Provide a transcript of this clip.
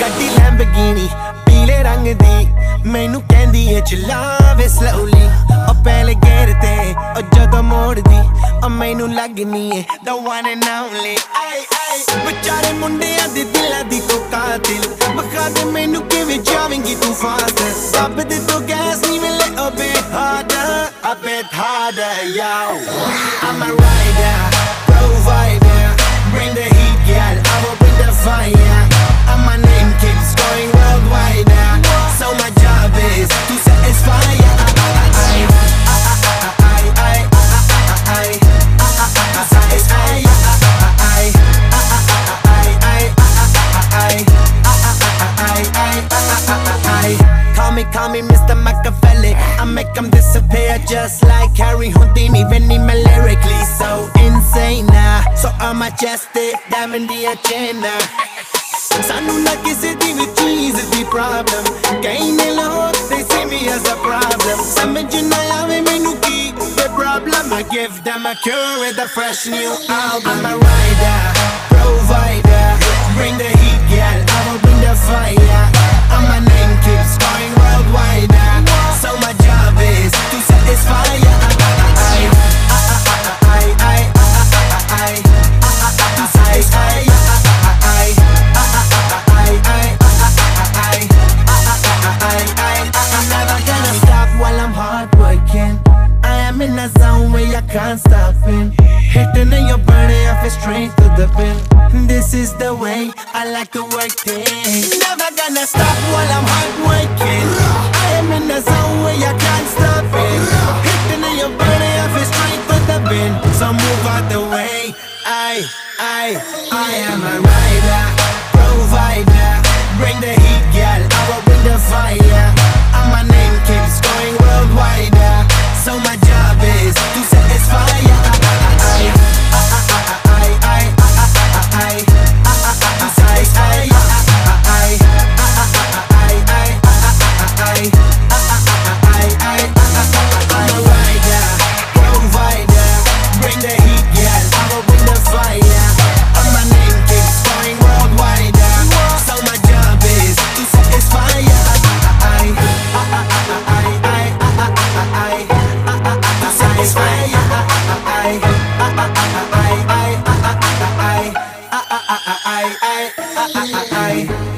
ਗੱਡੀ ਲੈਂਬਰਗਿਨੀ ਪੀਲੇ ਰੰਗ ਦੀ ਮੈਨੂੰ ਕਹਿੰਦੀ ਏ ਚਲਾਵੇ slowly ਉਹ ਪਹਿਲੇ ਗੇਰ ਤੇ ਉਹ ਜਦੋਂ ਮੋੜਦੀ ਉਹ ਮੈਨੂੰ ਲੱਗਨੀ ਏ the one and only ਵਿਚਾਰੇ ਮੁੰਡਿਆਂ ਦੇ ਦਿਲਾਂ ਦੀ ਤੂੰ ਕਾਤਿਲ ਮਖਾ ਦੇ ਮੈਨੂੰ ਕਿਵੇਂ ਜਾਵੇਂਗੀ ਤੂੰ ਫਾਸਟ ਦੱਬ ਦੇ ਤੂੰ ਗੈਸ ਨਹੀਂ ਮਿਲੇ a bit harder yo I'm a rider provider bring the heat girl I will bring the fire and my name keeps going worldwide so my job is to satisfy Call me Mr. Machiavelli I make them disappear just like Harry Houdini Vinny me lyrically so insane so I'm majestic diamond the agenda Sanu na kisi di vi cheese di problem Kaine log they see me as a problem Samajh na aave mainu ki the problem I give them a cure with a fresh new album I'm a rider provider bring the heat girl I will bring the fire and my name keeps going worldwide so my job is to satisfy I'm never gonna stop while I'm hard working I am in a zone where I can't stop in hitting in your body I feel straight to the pin this is the way I like to work things never gonna stop while I'm hard working I am in a zone where I can't stop it hitting in your body I feel straight to the pin so move out the way I am a rider provider bring the heat girl I will bring the fire and my name keeps going worldwide so my job is to satisfy I